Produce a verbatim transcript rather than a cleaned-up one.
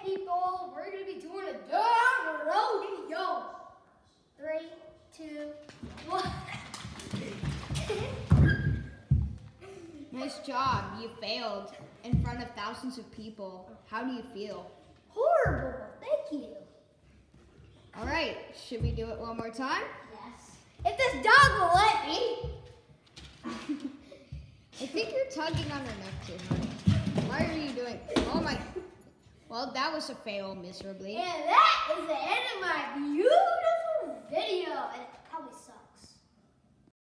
people, we're going to be doing a dog rodeo. Three, two, one. Nice job. You failed in front of thousands of people. How do you feel? Horrible. Thank you. All right. Should we do it one more time? Yes. If this dog will let me. I think you're tugging on her neck too hard. Why are you doing? Oh my. Well, that was a fail miserably. And that is the end of my beautiful video.